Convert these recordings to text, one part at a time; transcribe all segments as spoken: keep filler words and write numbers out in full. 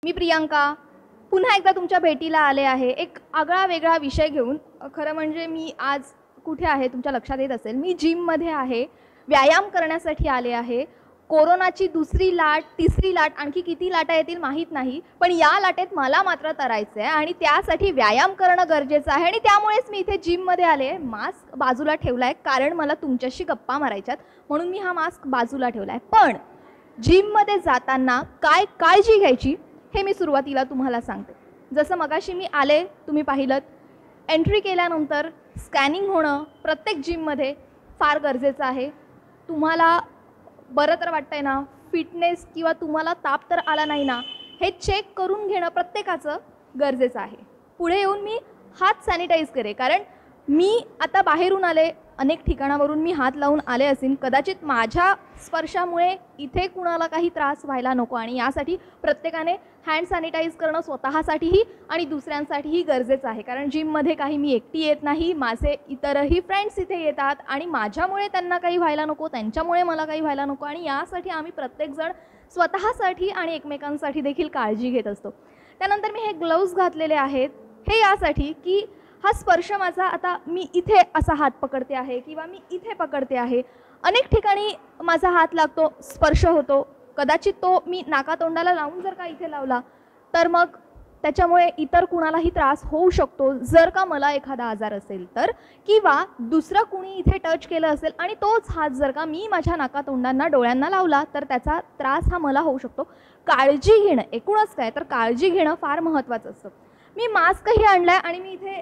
मी प्रियांका पुन्हा एकदा तुमच्या भेटीला आले आहे एक आगळा वेगळा विषय घेऊन. खरं म्हणजे मी आज कुठे आहे तुमच्या लक्षात येत असेल, मी जिममध्ये आहे, व्यायाम करण्यासाठी आले आहे. कोरोनाची दुसरी लाट, तिसरी लाट, आणखी किती लाटा येतील माहीत नाही, पण या लाटेत मला मात्र तरायचं आहे आणि त्यासाठी व्यायाम करणं गरजेचं आहे आणि त्यामुळेच मी इथे जिममध्ये आले. मास्क बाजूला ठेवला आहे कारण मला तुमच्याशी गप्पा मारायच्यात, म्हणून मी हा मास्क बाजूला ठेवला आहे. पण जिममध्ये जाताना काय काळजी घ्यायची हे मी सुरुवातीला तुम्हाला सांगते. जसं मगाशी मी आले, तुम्ही पाहिलं, एंट्री केल्यानंतर स्कॅनिंग होणं प्रत्येक जिममध्ये फार गरजेचं आहे. तुम्हाला बरं तर वाटतंय ना, फिटनेस किंवा तुम्हाला ताप तर आला नाही ना, हे चेक करून घेणं प्रत्येकाचं गरजेचं आहे. पुढे येऊन मी हात सॅनिटाईज करे, कारण मी आता बाहेरून आले, अनेक ठिकाणावरून मी हात लावून आले असेल, कदाचित माझ्या स्पर्शामुळे इथे कुणाला काही त्रास व्हायला नको आणि यासाठी प्रत्येकाने हँड सॅनिटाईज करणं स्वतःसाठीही आणि दुसऱ्यांसाठीही गरजेचं आहे. कारण जिममध्ये काही मी एकटी येत नाही, माझे इतरही फ्रेंड्स इथे येतात आणि माझ्यामुळे त्यांना काही व्हायला नको, त्यांच्यामुळे मला काही व्हायला नको आणि यासाठी आम्ही प्रत्येकजण स्वतःसाठी आणि एकमेकांसाठी देखील काळजी घेत असतो. त्यानंतर मी हे ग्लोव्ज घातलेले आहेत, हे यासाठी की हा स्पर्श माझा, आता मी इथे असा हात पकडते आहे किंवा मी इथे पकडते आहे, अनेक ठिकाणी माझा हात लागतो, स्पर्श होतो. कदाचित तो मी नाकातोंडाला लावून जर का इथे लावला तर मग त्याच्यामुळे इतर कुणालाही त्रास होऊ शकतो, जर का मला एखादा आजार असेल तर, किंवा दुसरं कुणी इथे टच केलं असेल आणि तोच हात जर का मी माझ्या नाकातोंडांना डोळ्यांना लावला तर त्याचा त्रास हा मला होऊ शकतो. काळजी घेणं, एकूणच काय तर काळजी घेणं फार महत्त्वाचं असतं. मी मास्कही आणला आहे आणि मी इथे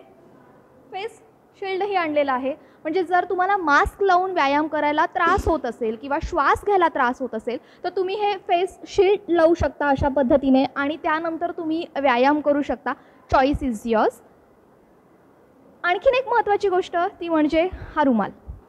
फेस शिल्डही आणलेला आहे, म्हणजे जर तुम्हाला मास्क लावून व्यायाम करायला त्रास होत असेल किंवा श्वास घ्यायला त्रास होत असेल तर तुम्ही हे फेस शिल्ड लावू शकता अशा पद्धतीने आणि त्यानंतर तुम्ही व्यायाम करू शकता. Choice is yours. आणखीन एक महत्त्वाची गोष्ट ती म्हणजे हा रुमाल.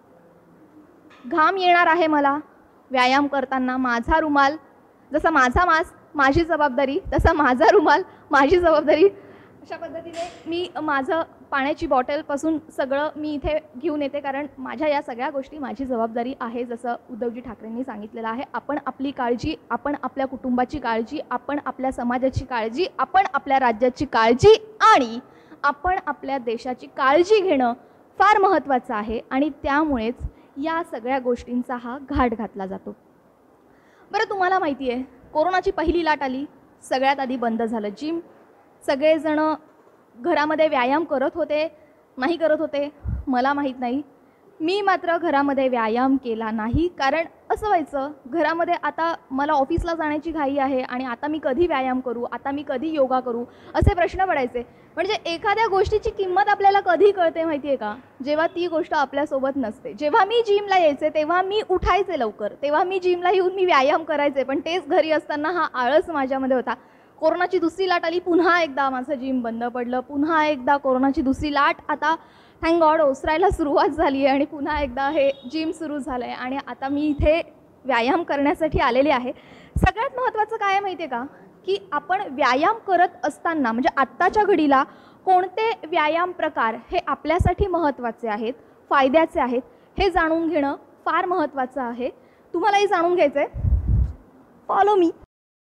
घाम येणार आहे मला व्यायाम करताना, माझा रुमाल, जसा माझा मास्क माझी जबाबदारी तसा माझा रुमाल माझी जबाबदारी, अशा पद्धतीने मी माझं पाण्याची बॉटलपासून सगळं मी इथे घेऊन येते, कारण माझ्या या सगळ्या गोष्टी माझी जबाबदारी आहे. जसं उद्धवजी ठाकरेंनी सांगितलेलं आहे, आपण आपली काळजी, आपण आपल्या कुटुंबाची काळजी, आपण आपल्या समाजाची काळजी, आपण आपल्या राज्याची काळजी आणि आपण आपल्या देशाची काळजी घेणं फार महत्त्वाचं आहे आणि त्यामुळेच या सगळ्या गोष्टींचा हा घाट घातला जातो. बरं, तुम्हाला माहिती आहे कोरोनाची पहिली लाट आली, सगळ्यात आधी बंद झालं जिम. सगळेजण घरामध्ये व्यायाम करत होते, नाही करत होते मला माहीत नाही. मी मात्र घरामध्ये व्यायाम केला नाही, कारण असं व्हायचं घरामध्ये आता मला ऑफिसला जाण्याची घाई आहे आणि आता मी कधी व्यायाम करू, आता मी कधी योगा करू, असे प्रश्न पडायचे. म्हणजे एखाद्या गोष्टीची किंमत आपल्याला कधी कळते माहिती आहे का, जेव्हा ती गोष्ट आपल्यासोबत नसते. जेव्हा मी जिमला यायचे तेव्हा मी उठायचे लवकर, तेव्हा मी जिमला येऊन मी व्यायाम करायचे, पण तेच घरी असताना हा आळस माझ्यामध्ये होता. कोरोनाची दुसरी लाट आली, पुन्हा एकदा माझं जिम बंद पडलं, पुन्हा एकदा कोरोनाची दुसरी लाट आता थँक गॉड ओसरायला सुरुवात झाली आहे आणि पुन्हा एकदा हे जिम सुरू झालं आहे आणि आता मी इथे व्यायाम करण्यासाठी आलेले आहे. सगळ्यात महत्त्वाचं काय आहे माहिती आहे का, की आपण व्यायाम करत असताना म्हणजे आत्ताच्या घडीला कोणते व्यायाम प्रकार हे आपल्यासाठी महत्त्वाचे आहेत, फायद्याचे आहेत, हे जाणून घेणं फार महत्त्वाचं आहे. तुम्हालाही जाणून घ्यायचं आहे, फॉलो मी.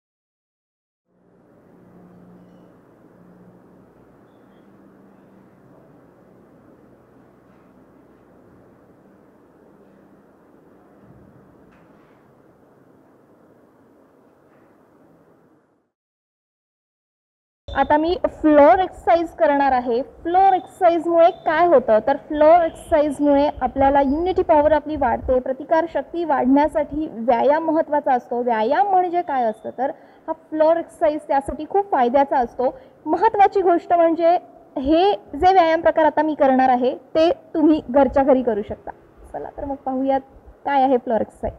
आता मी फ्लोर एक्सरसाइज करणार आहे. फ्लोर एक्सरसाइजमुळे काय होतं तर फ्लोर एक्सरसाइजमुळे आपल्याला इम्युनिटी पॉवर आपली वाढते, प्रतिकारशक्ती वाढण्यासाठी व्यायाम महत्त्वाचा असतो. व्यायाम म्हणजे काय असतं तर हा फ्लोर एक्सरसाइज त्यासाठी खूप फायद्याचा असतो. महत्त्वाची गोष्ट म्हणजे हे जे व्यायाम प्रकार आता मी करणार आहे ते तुम्ही घरच्या घरी करू शकता. चला तर मग पाहूयात काय आहे फ्लोर एक्सरसाइज.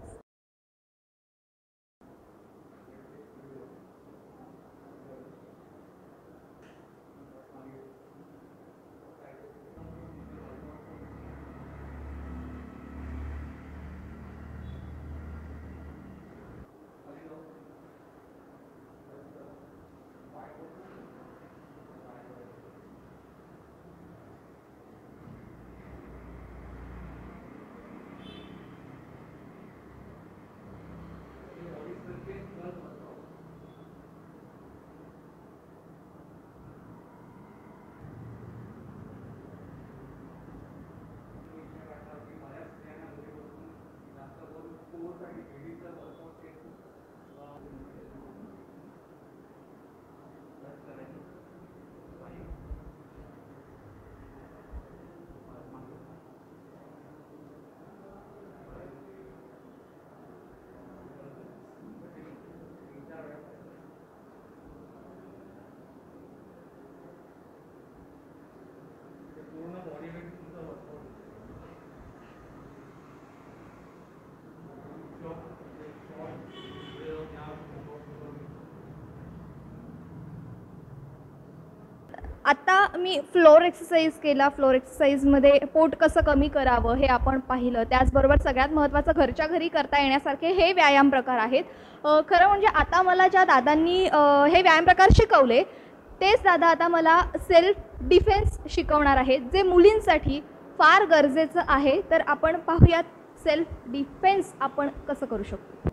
मी फ्लोअर एक्सरसाइज केला. फ्लोअर एक्सरसाइजमध्ये पोट कसं कमी करावं हे आपण पाहिलं. त्याचबरोबर सगळ्यात महत्त्वाचं घरच्या घरी करता येण्यासारखे हे व्यायाम प्रकार आहेत. अ, खरं म्हणजे आता मला ज्या दादांनी अ, हे व्यायाम प्रकार शिकवले तेच दादा आता मला सेल्फ डिफेन्स शिकवणार आहेत, जे मुलींसाठी फार गरजेचं आहे. तर आपण पाहूयात सेल्फ डिफेन्स आपण कसं करू शकतो.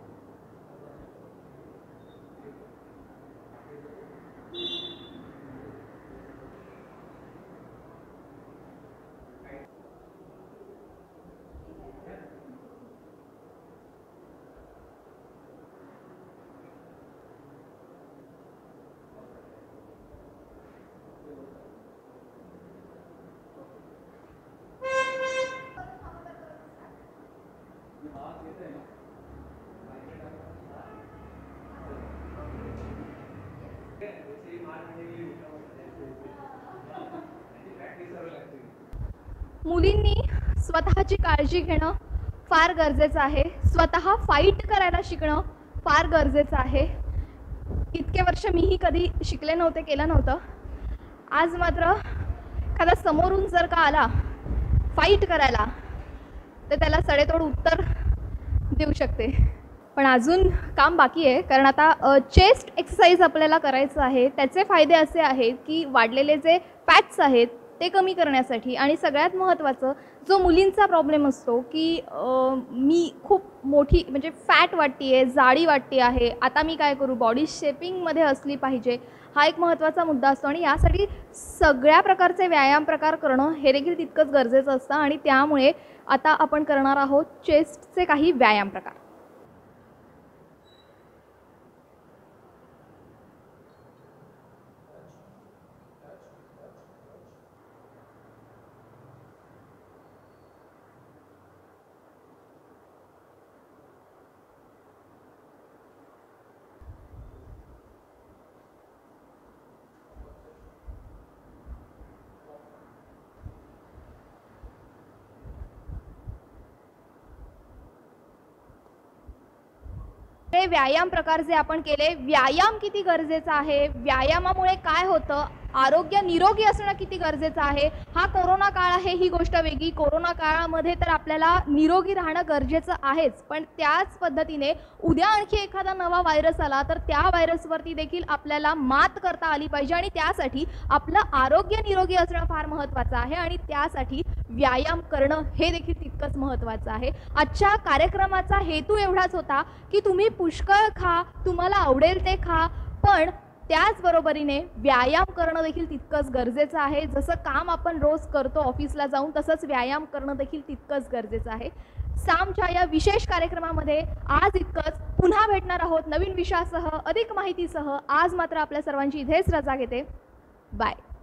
मुलींनी स्वतःची काळजी घेणं फार गरजेचं आहे. स्वतः फाईट करायला शिकणं फार गरजेचं आहे. इतके वर्ष मीही कधी शिकले नव्हते, केलं नव्हतं. आज मात्र एखादा समोरून जर का आला फाईट करायला तर त्याला सडेतोड उत्तर देऊ शकते. पण अजून काम बाकी आहे, कारण आता चेस्ट एक्सरसाइज आपल्याला करायचं आहे. त्याचे फायदे असे आहेत की वाढलेले जे फॅट्स आहेत ते कमी करण्यासाठी, आणि सगळ्यात महत्त्वाचं जो मुलींचा प्रॉब्लेम असतो की मी खूप मोठी म्हणजे फॅट वाटते आहे, जाडी वाटते आहे, आता मी काय करू, बॉडी शेपिंगमध्ये असली पाहिजे, हा एक महत्त्वाचा मुद्दा असतो. आणि यासाठी सगळ्या प्रकारचे व्यायाम प्रकार करणं हे देखील तितकंच गरजेचं असतं. आणि त्यामुळे आता आपण करणार आहोत चेस्टचे काही व्यायाम प्रकार. हे व्यायाम प्रकार जे आपण केले, व्यायाम किती गरजेचा आहे, व्यायामामुळे काय होतं, आरोग्य निरोगी असणं किती गरजेचं आहे. हा कोरोना काळ आहे ही गोष्ट वेगळी. कोरोना काळामध्ये तर आपल्याला निरोगी राहणं गरजेचं आहेच, पण त्याच पद्धतीने उद्या आणखी एखादा नवा व्हायरस आला तर त्या व्हायरसवरती देखील आपल्याला मात करता आली पाहिजे. आणि त्यासाठी आपलं आरोग्य निरोगी असणं फार महत्त्वाचं आहे. आणि त्यासाठी व्यायाम करणं हे देखील तितकंच महत्त्वाचं आहे. आजच्या कार्यक्रमाचा हेतू एवढाच होता की तुम्ही पुष्कळ खा, तुम्हाला आवडेल ते खा, पण त्याचबरोबरीने व्यायाम करणं देखील तितकंच गरजेचं आहे. जसं काम आपण रोज करतो ऑफिसला जाऊन, तसंच व्यायाम करणं देखील तितकंच गरजेचं आहे. सामच्या या विशेष कार्यक्रमामध्ये आज इतकंच. पुन्हा भेटणार आहोत नवीन विषयासह, अधिक माहितीसह. आज मात्र आपल्या सर्वांची इथेच रजा घेते. बाय.